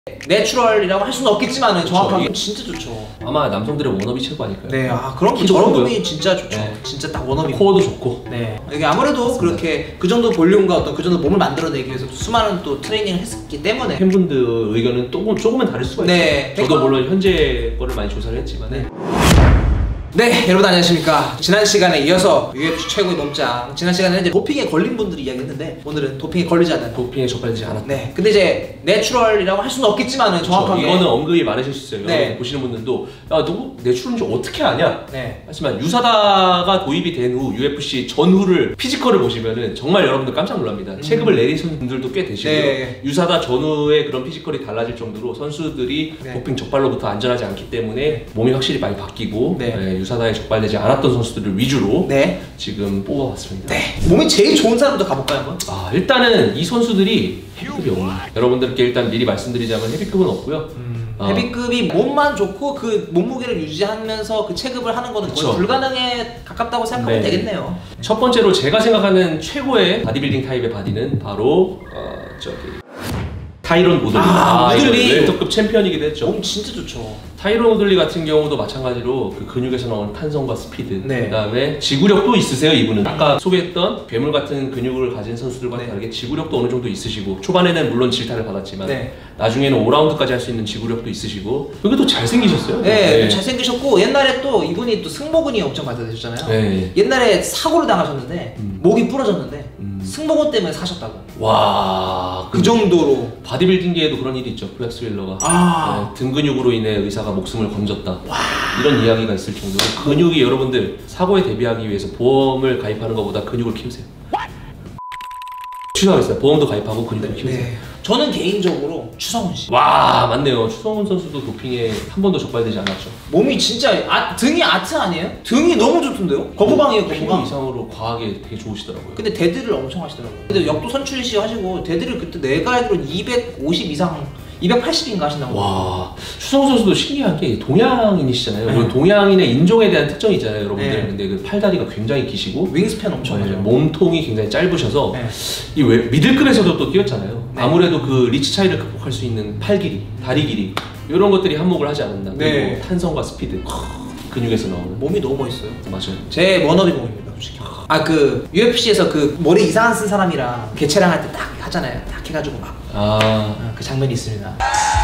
내추럴이라고 할 수는 없겠지만 정확하게 진짜 좋죠. 아마 남성들의 워너비 최고 아닐까요? 네, 그럼 저런 몸이 진짜 좋죠. 네. 진짜 딱 워너비. 코어도 좋고. 네. 이게 아무래도 맞습니다. 그렇게 그 정도 볼륨과 어떤 그 정도 몸을 만들어내기 위해서 수많은 또 트레이닝을 했기 때문에 팬분들 의견은 조금은 다를 수가 있어요. 네. 저도 물론 현재 거를 많이 조사를 했지만. 네, 여러분 안녕하십니까. 지난 시간에 이어서 UFC 최고의 몸짱, 지난 시간에는 이제 도핑에 걸린 분들이 이야기했는데 오늘은 도핑에 걸리지 않는, 도핑에 적발되지 않았다. 네, 근데 이제 내추럴이라고 할 수는 없겠지만 정확하게 이거는 언급이 많으실 수 있어요. 네. 보시는 분들도 야, 너 내추럴인지 어떻게 아냐? 네. 하지만 유사다가 도입이 된 후 UFC 전후를 피지컬을 보시면은 정말 여러분들 깜짝 놀랍니다. 체급을 내리신 분들도 꽤 되시고요. 네. 유사다 전후의 그런 피지컬이 달라질 정도로 선수들이 네. 도핑 적발로부터 안전하지 않기 때문에 몸이 확실히 많이 바뀌고 네. 유사다에 적발되지 않았던 선수들을 위주로 네. 지금 뽑아봤습니다. 네. 몸이 제일 좋은 사람부터 가볼까요 한번? 일단은 이 선수들이 헤비급이 없네요. 여러분들께 일단 미리 말씀드리자면 헤비급은 없고요. 헤비급이 몸만 좋고 그 몸무게를 유지하면서 그 체급을 하는 거는 거의 불가능에 가깝다고 생각하면 되겠네요. 첫 번째로 제가 생각하는 최고의 바디빌딩 타입의 바디는 바로 타이런 우들리. 우들리 웰터급 챔피언이기도 했죠. 몸 진짜 좋죠. 타이런 우들리 같은 경우도 마찬가지로 그 근육에서 나오는 탄성과 스피드, 네. 그다음에 지구력도 있으세요. 이분은 아까 소개했던 괴물 같은 근육을 가진 선수들과 다르게 지구력도 어느 정도 있으시고, 초반에는 물론 질타를 받았지만 나중에는 5라운드까지 할 수 있는 지구력도 있으시고, 그리고 또 잘생기셨어요. 네, 잘생기셨고 옛날에 또 이분이 또 승모근이 엄청 발달되셨잖아요. 네. 옛날에 사고를 당하셨는데 목이 부러졌는데 승모근 때문에 사셨다고. 와, 그 정도로 바디빌딩계에도 그런 일이 있죠. 플렉스 윌러가 등 근육으로 인해 의사가 목숨을 건졌다. 이런 이야기가 있을 정도로 근육이, 여러분들 사고에 대비하기 위해서 보험을 가입하는 것보다 근육을 키우세요. 취소하겠어요. 보험도 가입하고 근육을 키우세요. 네. 저는 개인적으로 추성훈 씨. 와, 맞네요. 추성훈 선수도 도핑에 한 번도 적발되지 않았죠. 몸이 진짜 등이 아트 아니에요? 등이 너무 좋던데요? 거부방이에요, 거부방. 이상으로 과하게 되게 좋으시더라고요. 근데 데드를 엄청 하시더라고요. 근데 역도 선출 시 하시고 데드를 그때 내가 알기로는 250 이상 280인가 하신다고. 와, 추성훈 선수도 신기한 게 동양인이시잖아요. 동양인의 인종에 대한 특징이 있잖아요, 여러분들. 근데 그 팔다리가 굉장히 기시고 윙스팬 엄청 하죠. 몸통이 굉장히 짧으셔서 이 미들급에서도 또 뛰었잖아요. 아무래도 그 리치 차이를 극복할 수 있는 팔 길이, 다리 길이, 이런 것들이 한몫을 하지 않았나. 그리고 탄성과 스피드, 근육에서 나오는 몸이 너무 멋있어요. 맞아요. 제 워너비 몸입니다, 솔직히. 그 UFC에서 그 머리 이상한 쓴 사람이랑 개체랑 할 때 딱 하잖아요. 딱 해가지고 막 그 장면이 있습니다.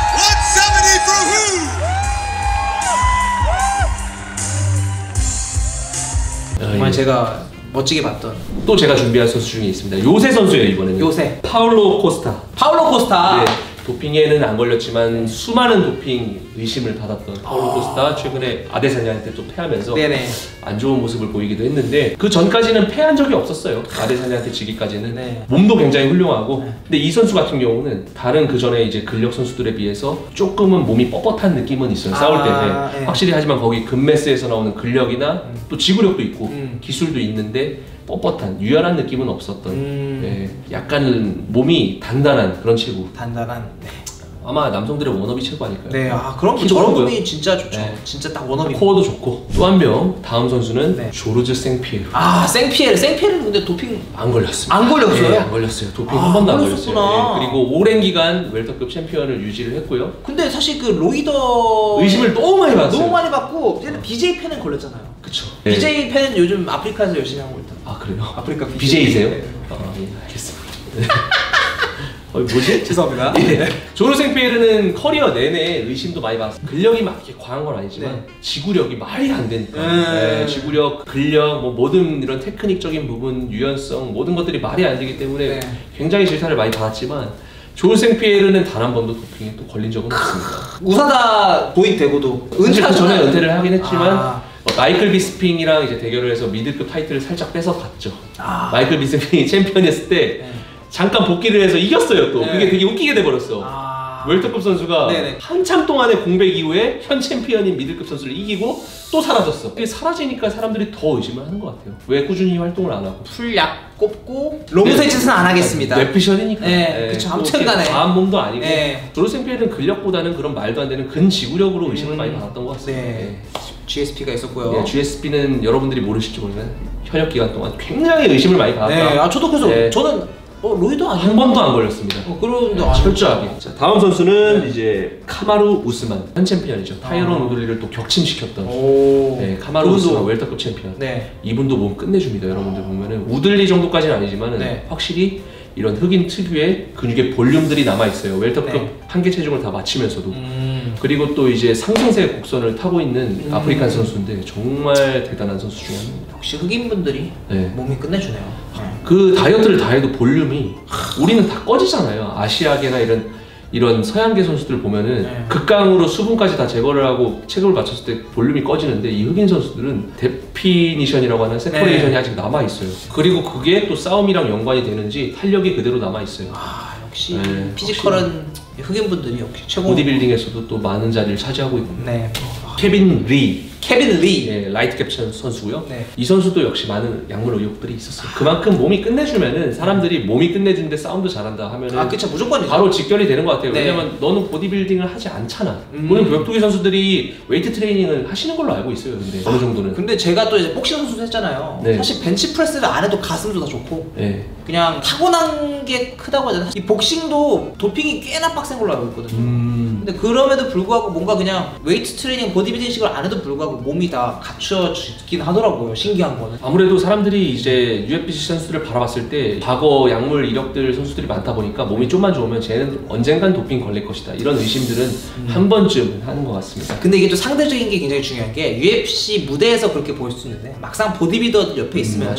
정말 제가 멋지게 봤던, 또 제가 준비한 선수 중에 있습니다. 요새 선수예요, 이번에는. 요새 파울로 코스타. 네. 도핑에는 안 걸렸지만 수많은 도핑 의심을 받았던 파울로 코스타, 최근에 아데사냐한테 또 패하면서 안 좋은 모습을 보이기도 했는데, 그 전까지는 패한 적이 없었어요. 아데사냐한테 지기까지는. 몸도 굉장히 훌륭하고. 근데 이 선수 같은 경우는 다른 그 전에 이제 근력 선수들에 비해서 조금은 몸이 뻣뻣한 느낌은 있어요. 싸울 때. 확실히. 하지만 거기 금메스에서 나오는 근력이나 또 지구력도 있고 기술도 있는데 뻣뻣한, 유연한 느낌은 없었던, 약간 몸이 단단한 그런 체구. 단단한. 아마 남성들의 워너비 체구 아닐까요? 네, 그럼 저런 몸이 진짜 좋죠. 진짜 딱 워너비. 코어도 좋고. 또 한 명, 다음 선수는 조르즈 생피에르. 생피에르는 근데 도핑 안 걸렸습니다. 안 걸렸어요? 네, 안 걸렸어요. 도핑 한 번도 안 걸렸어요. 그리고 오랜 기간 웰터급 챔피언을 유지를 했고요. 근데 사실 그 로이더 의심을 너무 많이 받았어요. 너무 많이 받고, 얘는 BJ 팬은 걸렸잖아요. 그쵸. BJ 팬은 요즘 아프리카에서 열심히 하고 있다. 그래요? 아프리카 BJ이세요? 예, 알겠습니다. 뭐지? 죄송합니다. 조르즈 생피에르는 커리어 내내 의심도 많이 받았어요. 근력이 막 이렇게 과한 건 아니지만 지구력이 말이 안 되니까. 지구력, 근력, 모든 이런 테크닉적인 부분, 유연성, 모든 것들이 말이 안 되기 때문에 굉장히 질타를 많이 받았지만, 조르즈 생피에르는 단 한 번도 도핑에 또 걸린 적은 없습니다. 우사다 도입되고도 은퇴하기 전에 은퇴를 하긴 했지만 마이클 비스핑이랑 이제 대결을 해서 미들급 타이틀을 살짝 뺏어갔죠. 마이클 비스핑이 챔피언이었을 때 잠깐 복귀를 해서 이겼어요. 또 그게 되게 웃기게 돼버렸어. 웰터급 선수가 한참 동안의 공백 이후에 현 챔피언인 미들급 선수를 이기고 또 사라졌어. 그게 사라지니까 사람들이 더 의심을 하는 것 같아요. 왜 꾸준히 활동을 안 하고. 풀약 꼽고 롱세짓은 안 하겠습니다. 뇌피셜이니까. 그쵸. 아무튼 간에 과한 몸도 아니고. 조르즈 생피에르는 근력보다는 그런 말도 안 되는 근지구력으로 의심을 많이 받았던 것 같습니다. GSP가 있었고요. GSP는 여러분들이 모르실지 모르지만 현역 기간 동안 굉장히 의심을 많이 받았다. 저도 그래서 저는 로이도 아니야? 한 번도 안 걸렸습니다. 그런데 네, 철저하게. 자, 다음 선수는 이제 카마루 우스만, 현 챔피언이죠. 타이런 우들리를 또 격침시켰던 네, 카마루 우스만 웰터급 챔피언. 네. 이분도 몸 끝내줍니다. 여러분들 보면은 우들리 정도까지는 아니지만은 네. 확실히 이런 흑인 특유의 근육의 볼륨들이 남아있어요. 웰터급 네. 한계 체중을 다 마치면서도. 그리고 또 이제 상승세 곡선을 타고 있는 아프리칸 선수인데 정말 대단한 선수 중에 한 명입니다. 역시 흑인분들이 네. 몸이 끝내주네요. 그 다이어트를 다 해도 볼륨이 우리는 다 꺼지잖아요. 아시아계나 이런 서양계 선수들 보면은 네. 극강으로 수분까지 다 제거를 하고 체급을 맞췄을 때 볼륨이 꺼지는데 이 흑인 선수들은 데피니션이라고 하는 세퍼레이션이 네. 아직 남아있어요. 그리고 그게 또 싸움이랑 연관이 되는지 탄력이 그대로 남아있어요. 역시 네. 피지컬은 흑인분들이 역시 최고. 보디빌딩에서도 또 많은 자리를 차지하고 있고 네. 케빈 리 네, 라이트 캡션 선수고요. 네. 이 선수도 역시 많은 약물 의혹들이 있었어요. 그만큼 몸이 끝내주면은 사람들이 몸이 끝내주는데 싸움도 잘한다 하면은 그쵸, 무조건이죠. 바로 직결이 되는 것 같아요. 네. 왜냐면 너는 보디빌딩을 하지 않잖아. 물론 격투기 선수들이 웨이트 트레이닝을 하시는 걸로 알고 있어요. 근데 어느 정도는. 근데 제가 또 이제 복싱 선수도 했잖아요. 네. 사실 벤치프레스를 안 해도 가슴도 다 좋고 네. 그냥 타고난 게 크다고 하잖아요. 이 복싱도 도핑이 꽤나 빡센 걸로 알고 있거든요. 근데 그럼에도 불구하고 뭔가 그냥 웨이트 트레이닝, 보디빌딩식을 안 해도 불구하고 몸이 다 갖춰지긴 하더라고요. 신기한 거는. 아무래도 사람들이 이제 UFC 선수들을 바라봤을 때 과거 약물 이력들 선수들이 많다 보니까 몸이 좀만 좋으면 쟤는 언젠간 도핑 걸릴 것이다. 이런 의심들은 한 번쯤 하는 것 같습니다. 근데 이게 또 상대적인 게 굉장히 중요한 게 UFC 무대에서 그렇게 보일 수 있는데 막상 보디빌더 옆에 있으면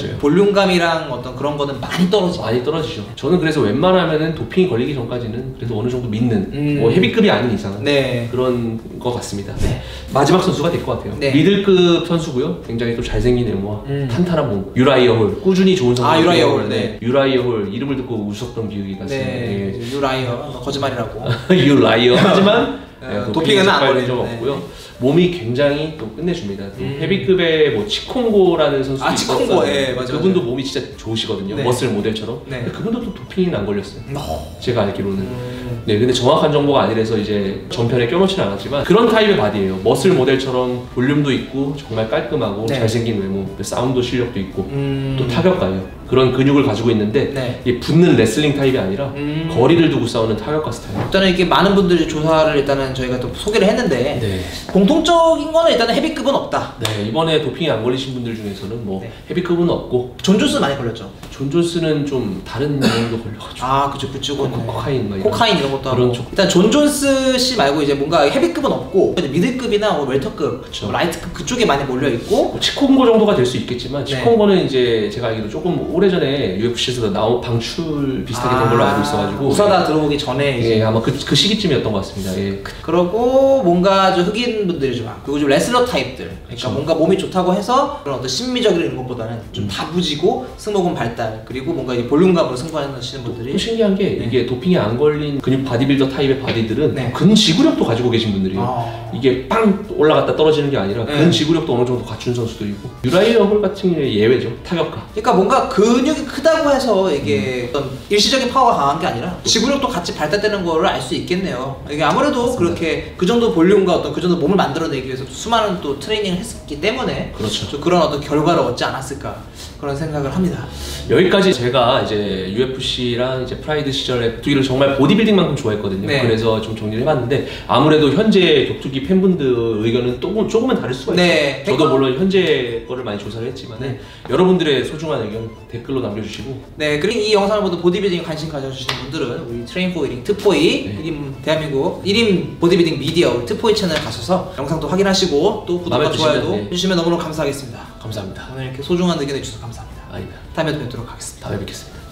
볼륨감이랑 어떤 그런 거는 많이 떨어지죠. 많이 떨어지죠. 저는 그래서 웬만하면은 도핑이 걸리기 전까지는 그래도 어느 정도 믿는 뭐 헤비급이 아닌 이상은 네. 그런 것 같습니다. 네. 마지막 선수가 될 것 같아요. 네. 미들급 선수고요. 굉장히 또 잘생긴 외모와 탄탄한 몸. 유라이어 홀. 꾸준히 좋은 선수. 유라이어 홀. 네. 유라이어 홀 이름을 듣고 웃었던 기억이 났어요. 네. 네. 유라이어. 거짓말이라고. 유라이어. 하지만 도핑은 안 걸린 적 없고요. 몸이 굉장히 또 끝내줍니다. 헤비급의 뭐 치콩고라는 선수도 치콩고, 예, 맞아요. 그분도 몸이 진짜 좋으시거든요. 네. 머슬 모델처럼. 네. 그분도 또 도핑이 안 걸렸어요. 제가 알기로는. 네, 근데 정확한 정보가 아니라서 이제 전편에 껴놓지는 않았지만 그런 타입의 바디예요. 머슬 모델처럼 볼륨도 있고 정말 깔끔하고 네. 잘생긴 외모, 싸움도 실력도 있고 또 타격가예요. 그런 근육을 가지고 있는데 네. 이게 붙는 레슬링 타입이 아니라 거리를 두고 싸우는 타격가 스타일. 일단은 이게 많은 분들이 조사를 일단은 저희가 또 소개를 했는데 네. 공통적인 거는 일단은 헤비급은 없다. 네, 이번에 도핑이 안 걸리신 분들 중에서는 뭐 네. 헤비급은 없고 존 존스 많이 걸렸죠. 존 존스는 좀 다른 내용도 걸려가지고 그쵸 그쪽은 코카인 이런 것도 하고 일단 존 존스 씨 말고 이제 뭔가 헤비급은 없고 미들급이나 뭐 웰터급, 뭐 라이트급 그쪽에 많이 몰려 있고 뭐 치콩고 정도가 될 수 있겠지만 네. 치콩고는 이제 제가 알기로 조금 오래전에 UFC에서 나온 방출 비슷하게 된 걸로 알고 있어가지고 우사다 들어오기 전에 이제 아마 그 시기쯤이었던 것 같습니다. 예. 그러고 뭔가 좀 흑인 분들이 좀 그리고 좀 레슬러 타입들 그러니까 그쵸. 뭔가 몸이 좋다고 해서 그런 어떤 심미적인 것보다는 좀 다부지고 승모근 발달 그리고 뭔가 이 볼륨감으로 승부하시는 분들이 또 신기한 게 네. 이게 도핑이 안 걸린 근육 바디빌더 타입의 바디들은 네. 근지구력도 가지고 계신 분들이에요. 이게 빵 올라갔다 떨어지는 게 아니라 네. 근지구력도 어느 정도 갖춘 선수도 있고 유라이어 홀 같은 게 예외죠. 타격가. 그러니까 뭔가 근육이 크다고 해서 이게 어떤 일시적인 파워가 강한 게 아니라 지구력도 같이 발달되는 거를 알 수 있겠네요. 이게 아무래도 맞습니다. 그렇게 그 정도 볼륨과 어떤 그 정도 몸을 만들어내기 위해서 수많은 또 트레이닝을 했었기 때문에 그렇죠. 좀 그런 어떤 결과를 얻지 않았을까 그런 생각을 합니다. 여기까지 제가 이제 UFC랑 이제 프라이드 시절에 격투기를 정말 보디빌딩만큼 좋아했거든요. 네. 그래서 좀 정리를 해봤는데 아무래도 현재 격투기 팬분들 의견은 조금은 다를 수가 있어요. 네. 저도 물론 현재 거를 많이 조사를 했지만 네. 여러분들의 소중한 의견 댓글로 남겨주시고 네 그리고 이 영상을 보고 보디빌딩에 관심 가져주시는 분들은 우리 트레인 포 1인 트포이 네. 대한민국 1인 보디빌딩 미디어 우리 트포이 채널 가셔서 영상도 확인하시고 또 구독과 좋아요도 네. 해주시면 너무너무 감사하겠습니다. 감사합니다. 오늘 이렇게 소중한 의견 해주셔서 감사합니다. 아니다. 다음에 또 뵙도록 하겠습니다. 다음에 뵙겠습니다.